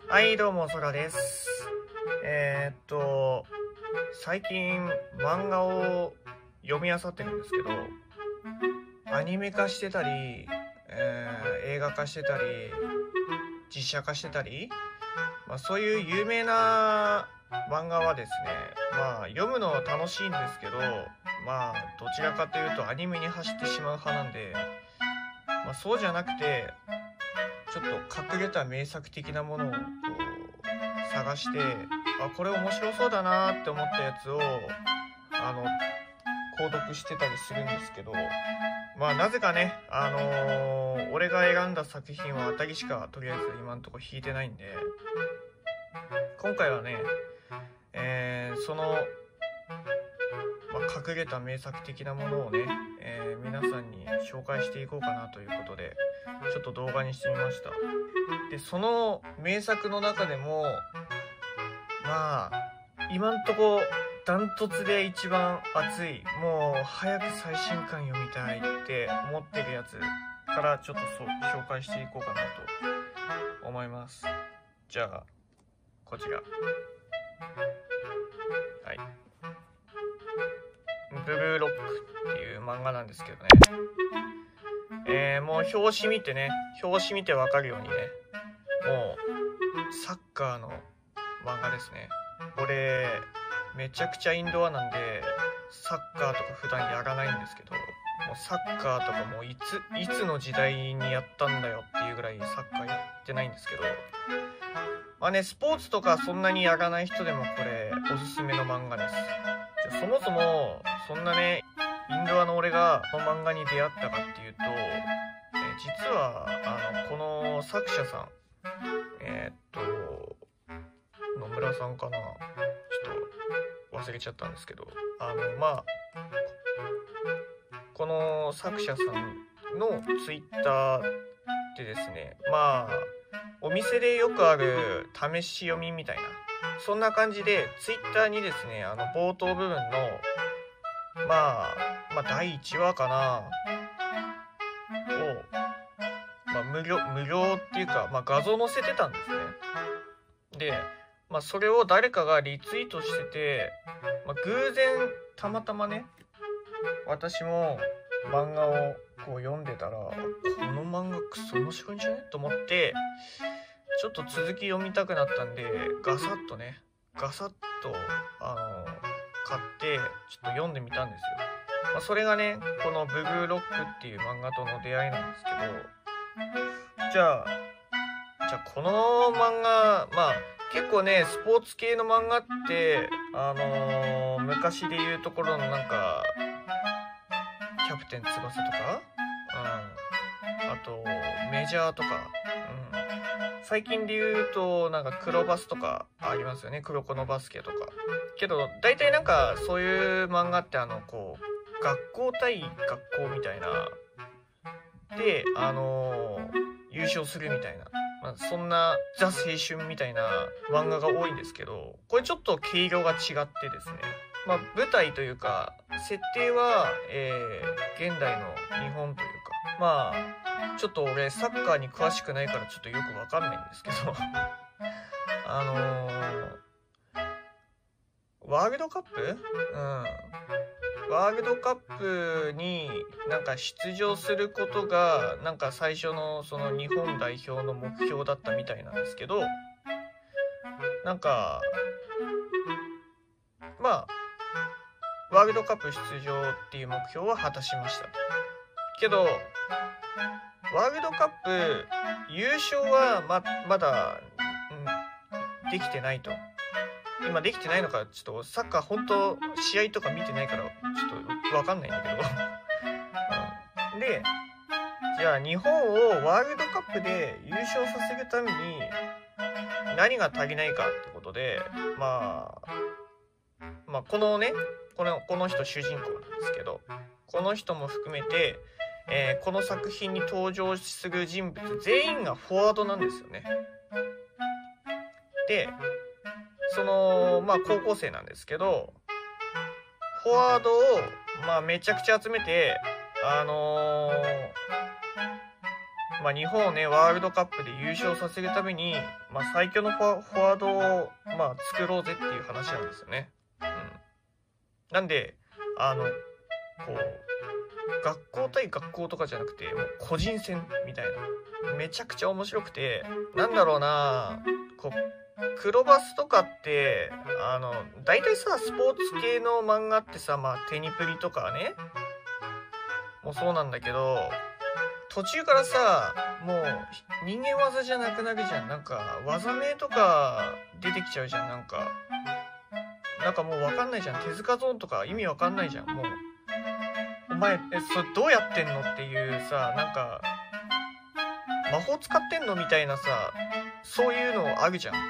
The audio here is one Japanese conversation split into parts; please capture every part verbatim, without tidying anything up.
はい、どうも、そらです。えー、っと、最近漫画を読み漁ってるんですけど、アニメ化してたり、えー映画化してたり、実写化してたり、まあ、そういう有名な漫画はですね、まあ、読むのは楽しいんですけど、まあ、どちらかというとアニメに走ってしまう派なんで、まあ、そうじゃなくて、ちょっと隠れた名作的なものをこう探して、あ、これ面白そうだなって思ったやつをあの購読してたりするんですけど、まあなぜかね、あのー俺が選んだ作品は当たりしかとりあえず今んとこ引いてないんで、今回はね、えーその、まあ、隠れた名作的なものをね、えー皆さんに紹介していこうかなということで、ちょっと動画にしてみました。で、その名作の中でも、まあ、今んとこダントツで一番熱い、もう早く最新刊読みたいって思ってるやつからちょっとそう紹介していこうかなと思います。じゃあ、こちら。はい。ブルーロックっていう漫画なんですけどね。えー、もう表紙見てね、表紙見てわかるようにね、もうサッカーの漫画ですね。俺めちゃくちゃインドアなんでサッカーとか普段やらないんですけど、もうサッカーとかもういついつの時代にやったんだよっていうぐらいサッカーやってないんですけど、まあね、スポーツとかそんなにやらない人でもこれおすすめの漫画です。じゃあそもそもそんなねインドアの俺がこの漫画に出会ったかっていうと、えー実はあのこの作者さん、えーっと野村さんかな、ちょっと忘れちゃったんですけど、あのまあこの作者さんのツイッターでですね、まあお店でよくある試し読みみたいな、そんな感じでツイッターにですね、あの冒頭部分のまあまあだいいちわかなを、まあ、無料無料っていうか、まあ、画像載せてたんですね。で、まあ、それを誰かがリツイートしてて、まあ、偶然たまたまね、私も漫画をこう読んでたら、この漫画クソ面白いんじゃねと思って、ちょっと続き読みたくなったんで、ガサッとね、ガサッとあの買ってちょっと読んでみたんですよ。まあ、それがね、このブルーロックっていう漫画との出会いなんですけど、じゃあじゃあこの漫画、まあ結構ねスポーツ系の漫画ってあのー昔でいうところのなんかキャプテン翼とか、うん、あとメジャーとか、うん、最近で言うとなんか黒バスとかありますよね、黒子のバスケとか。けど大体なんかそういう漫画ってあのこう学校対学校みたいなで、あのー優勝するみたいな、まあ、そんなザ青春みたいな漫画が多いんですけど、これちょっと毛色が違ってですね、まあ舞台というか設定は、えー、現代の日本というか、まあちょっと俺サッカーに詳しくないからちょっとよくわかんないんですけどあのー、ワールドカップ、うんワールドカップになんか出場することがなんか最初のその日本代表の目標だったみたいなんですけど、なんかまあワールドカップ出場っていう目標は果たしましたと。けどワールドカップ優勝は ま, まだ、うん、できてないと。今できてないのかちょっとサッカー本当試合とか見てないからちょっと分かんないんだけど、うん、でじゃあ日本をワールドカップで優勝させるために何が足りないかってことで、まあまあこのねこのこの人主人公なんですけど、この人も含めて、えー、この作品に登場する人物全員がフォワードなんですよね。でそのまあ高校生なんですけど、フォワードをまあめちゃくちゃ集めて、あのー、 まあ、日本をねワールドカップで優勝させるために、まあ、最強のフォフォワードを、まあ、作ろうぜっていう話なんですよね。うん、なんであのこう学校対学校とかじゃなくてもう個人戦みたいな、めちゃくちゃ面白くて、なんだろうな、こうクロバスとかってあの大体さスポーツ系の漫画ってさ、まあ、テニプリとかねもうそうなんだけど、途中からさもう人間技じゃなくなるじゃん。なんか技名とか出てきちゃうじゃん。なんかなんかもう分かんないじゃん。手塚ゾーンとか意味分かんないじゃん。もうお前えそれどうやってんのっていうさ、なんか魔法使ってんのみたいなさ、そういうのあるじゃん。もう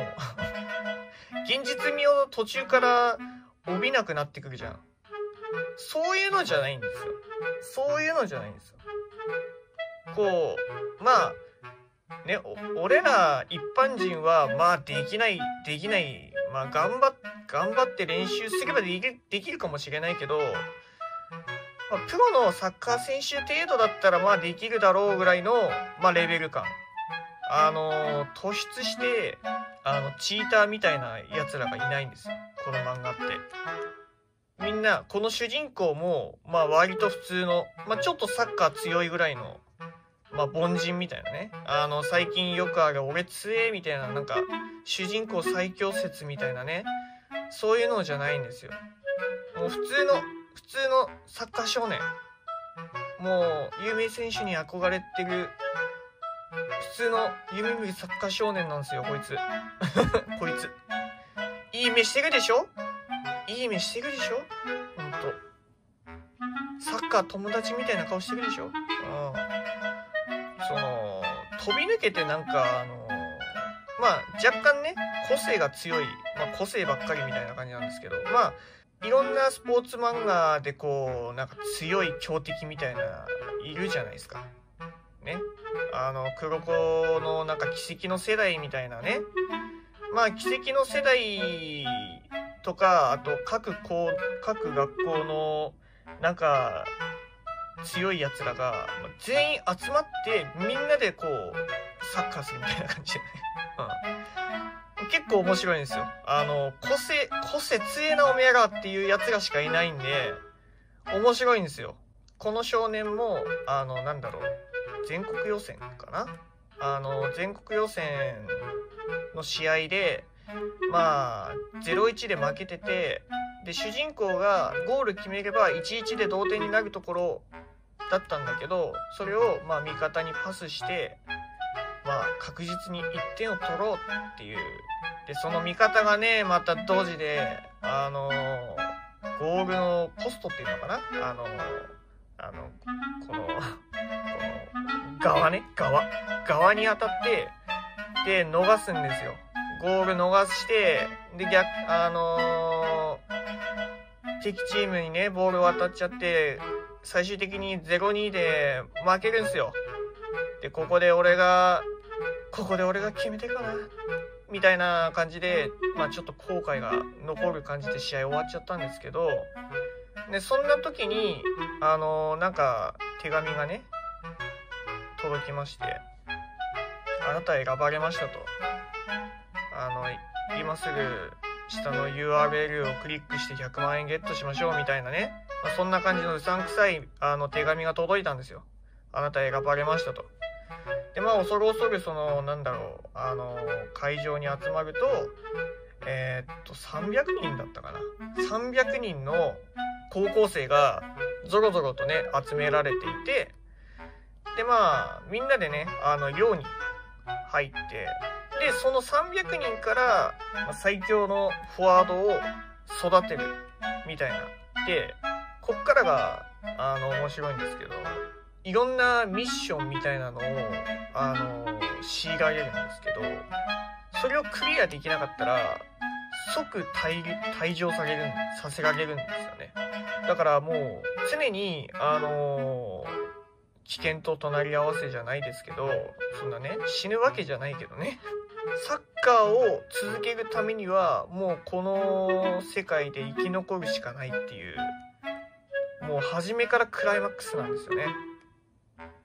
現実味を途中から帯びなくなってくるじゃん。そういうのじゃないんですよ。そういうのじゃないんですよ。こうまあね、俺ら一般人はまあできないできないまあ頑張っ頑張って練習すればできるできるかもしれないけど、まあ、プロのサッカー選手程度だったらまあできるだろうぐらいのまあレベル感。あの突出してあのチーターみたいなやつらがいないんですよ、この漫画って。みんなこの主人公もまあ割と普通の、まあ、ちょっとサッカー強いぐらいのまあ凡人みたいなね、あの最近よくある俺強えみたいな、なんか主人公最強説みたいなね、そういうのじゃないんですよ。もう普通の普通のサッカー少年、もう有名選手に憧れてる普通の夢見るサッカー少年なんですよこいつこいついい目してるでしょ、いい目してるでしょ、ほんとサッカー友達みたいな顔してるでしょ。うん、その飛び抜けてなんかあのまあ若干ね個性が強い、まあ、個性ばっかりみたいな感じなんですけど、まあいろんなスポーツ漫画でこうなんか強い強敵みたいないるじゃないですかね。あの黒子のなんか奇跡の世代みたいなね、まあ奇跡の世代とか、あと各校各学校のなんか強いやつらが全員集まってみんなでこうサッカーするみたいな感じでね、うん、結構面白いんですよ。あの個性個性強えなおめえらっていうやつらしかいないんで面白いんですよ。この少年もあのなんだろう全国予選かな、あの全国予選の試合でまあ ゼロたいいち で負けてて、で主人公がゴール決めれば いちたいいち で同点になるところだったんだけど、それをまあ味方にパスしてまあ確実にいってんを取ろうっていう。でその味方がねまた同時であのゴールのポストっていうのかな、あのあのこのこの側ね側側に当たってで逃すんですよ。ゴール逃してで逆あのー、敵チームにねボール渡っちゃって最終的に ゼロたいに で負けるんですよ。でここで俺がここで俺が決めてるかなみたいな感じで、まあちょっと後悔が残る感じで試合終わっちゃったんですけど、でそんな時にあのー、なんか手紙がね届きまして、あなた選ばれましたと、あの今すぐ下の ユーアールエル をクリックしてひゃくまんえんゲットしましょうみたいなね、まあ、そんな感じのうさんくさいあの手紙が届いたんですよ。あなた選ばれましたと。でまあ恐る恐るそのなんだろうあの会場に集まるとえー、っとさんびゃくにんだったかな、さんびゃくにんの高校生がぞろぞろとね集められていて、でまあみんなでねあの寮に入って、でそのさんびゃくにんから、まあ、最強のフォワードを育てるみたいな。でこっからがあの面白いんですけど、いろんなミッションみたいなのをあの強いられるんですけど、それをクリアできなかったら即 退, 退場されるさせられるんですよね。だからもう常にあの危険と隣り合わせじゃないですけど、そんなね死ぬわけじゃないけどね、サッカーを続けるためにはもうこの世界で生き残るしかないっていう、もう初めからクライマックスなんですよね。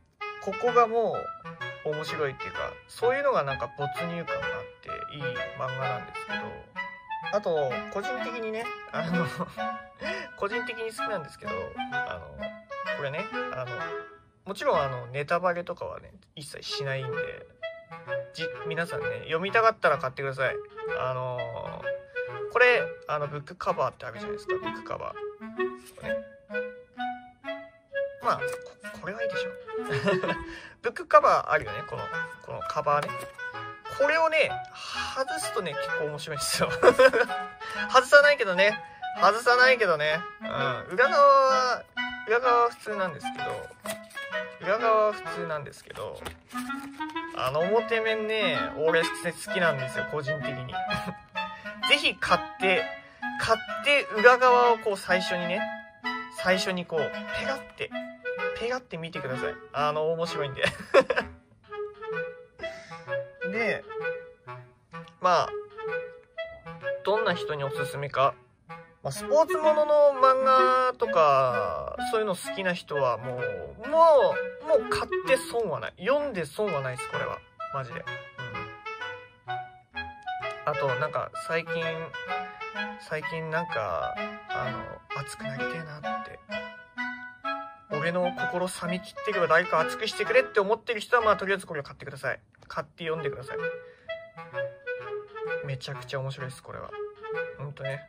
ここがもう面白いっていうか、そういうのがなんか没入感があっていい漫画なんですけど、あと個人的にね、あの個人的に好きなんですけど、あのこれね、あのもちろんあのネタバレとかはね一切しないんで、じ皆さんね読みたかったら買ってください。あのこれあのブックカバーってあるじゃないですか、ブックカバー、ね、まあ こ, これはいいでしょブックカバーあるよね、このこのカバーね。これをね外すとね結構面白いんですよ外さないけどね外さないけどね、うん、裏側は裏側は普通なんですけど裏側は普通なんですけどあの表面ね俺好きなんですよ、個人的にぜひ買って買って裏側をこう最初にね最初にこうペラってペラって見てください。あの面白いんででまあどんな人におすすめか、まあ、スポーツものの漫画とかそういうの好きな人はもうもうもう買って損はない、読んで損はないです、これはマジで。うん、あとなんか最近最近なんかあの熱くなりてえなって、俺の心冷めきってれば誰か熱くしてくれって思ってる人はまあとりあえずこれを買ってください。買って読んでください。めちゃくちゃ面白いです、これは。ほんとね。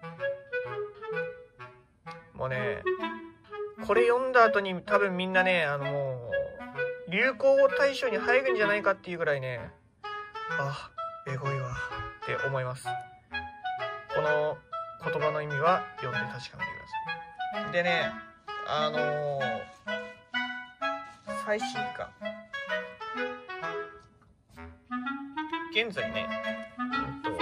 もうね、これ読んだ後に多分みんなね、あのもう、流行語大賞に入るんじゃないかっていうぐらいね、あ、エゴいわって思います。この言葉の意味は読んで確かめてください。でね、あのー、最新刊。現在ね、うんと、もう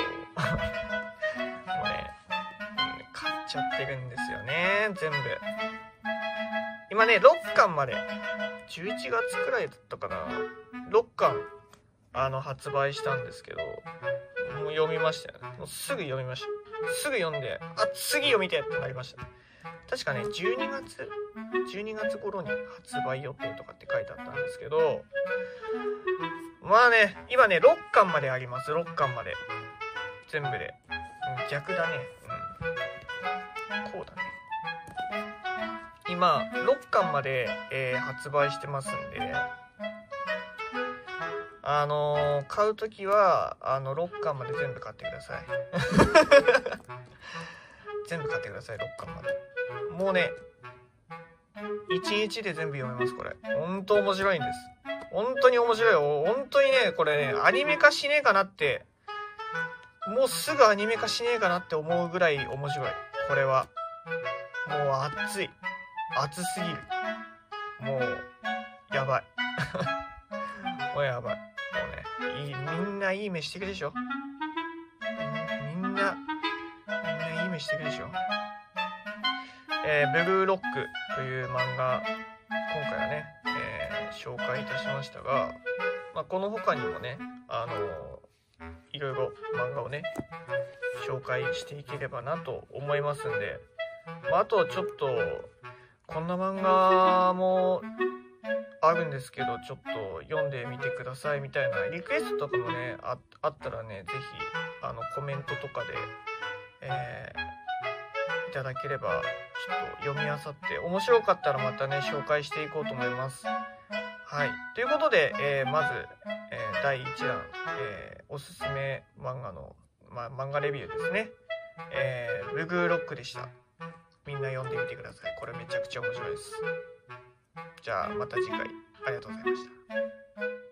ね、買っちゃってるんですよね、全部。今ね、ろっかんまで、じゅういちがつくらいだったかな、ろっかん、あの、発売したんですけど、もう読みましたよね。もうすぐ読みました。すぐ読んで、あ、次読みてってなりました。確かね、じゅうにがつ、じゅうにがつ頃に発売予定とかって書いてあったんですけど、まあね、今ね、ろっかんまであります。ろっかんまで。全部で。うん、逆だね。うん。こうだね。今、ろっかんまで、えー、発売してますんで、あのー、買うときは、あの、ろっかんまで全部買ってください。全部買ってください、ろっかんまで。もうね、いちにちで全部読めます、これ。ほんと面白いんです。本当に面白いよ。本当にね、これね、アニメ化しねえかなって、もうすぐアニメ化しねえかなって思うぐらい面白い。これは。もう熱い。熱すぎる。もう、やばい。もうやばい。もうね、いい、みんないい目してるでしょ。みんな、みんないい目してるでしょ。えー、ブルーロックという漫画、今回はね、えー、紹介いたしましたが、まあ、この他にもね、あのー、いろいろ漫画をね、紹介していければなと思いますんで、まあ、あとちょっと、こんな漫画もあるんですけど、ちょっと読んでみてくださいみたいなリクエストとかもね、あ, あったらね、ぜひ、あの、コメントとかで、えー、いただければ、ちょっと読み漁って面白かったらまたね紹介していこうと思います。はい、ということで、えー、まず、えー、だいいちだん、えー、おすすめ漫画の、まあ、漫画レビューですね、えー、ブルーロックでした。みんな読んでみてください。これめちゃくちゃ面白いです。じゃあまた次回、ありがとうございました。